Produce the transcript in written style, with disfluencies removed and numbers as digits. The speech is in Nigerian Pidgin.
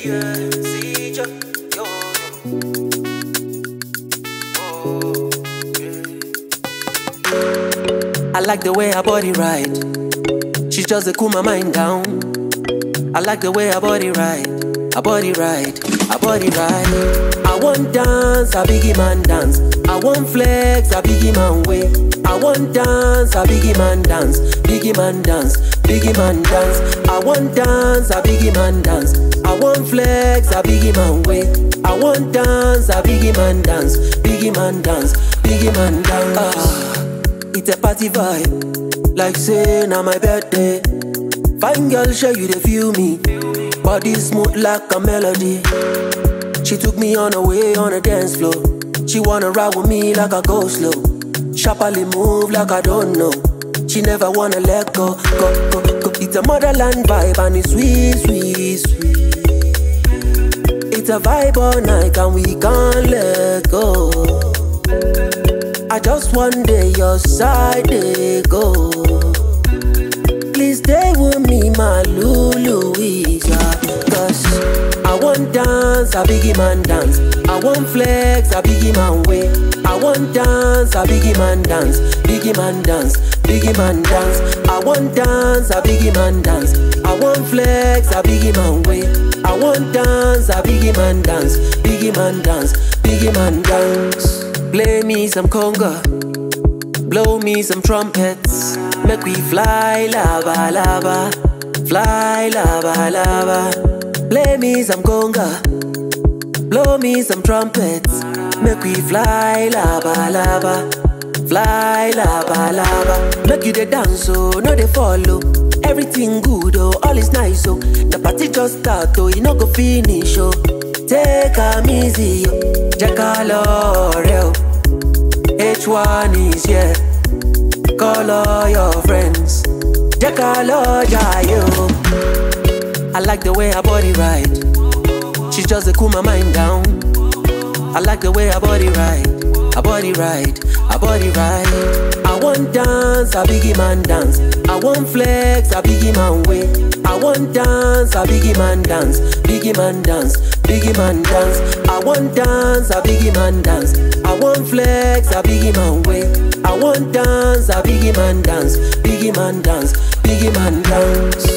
Cjuh, yo. Oh, yeah. I like the way her body ride. She just cool my mind down. I like the way her body ride. Her body ride, her body ride. I want dance, a Biggy man dance. I want flex, a Biggy man way. I want dance, a Biggy man dance. Biggy man dance, Biggy man dance. I want dance, a Biggy man dance. I want flex, a Biggy man way. I want dance, a Biggy man dance. Biggy man dance, Biggy man dance. It's a party vibe, like say na my birthday. Fine girl, sure you dey feel me. Body smooth like a melody. She took me on a way on a dance floor. She wanna ride with me like I go slow. Sharply move like I don't know. She never wanna let go, go, go, go. It's a motherland vibe and it's sweet, sweet, sweet. It's a vibe all night and we can't let go. I just one day your side they go. Please stay with me, my Louisa. Cause I want dance, a Biggy man dance. I want flex, a Biggy man way. I want dance, a Biggy man dance. Biggy man dance, Biggy man dance. I want dance, a Biggy man dance. I want flex, a Biggy man way. I want dance, a Biggy man dance. Biggy man dance, Biggy man dance. Play me some conga, blow me some trumpets. Make we fly, lava, lava. Fly, lava, lava. Play me some conga, blow me some trumpets. Make we fly, lava, lava. Fly, lava, lava. Make you the dance, oh, no they follow. Everything good, oh, all is nice, oh. The party just start, oh, you no go finish, oh. Take a easy, oh. Jackalore, H1 is here. Call all your friends. Jackalore, yo. I like the way her body ride. She just cool my mind down. I like the way her body ride. Her body ride, her body ride. I want dance, a Biggy man dance. I want flex, a Biggy man way. I want dance, a Biggy man dance. Biggy man dance, Biggy man dance. I want dance, a Biggy man dance. I want flex, a Biggy man way. I want dance, a Biggy man dance. Biggy man dance, Biggy man dance.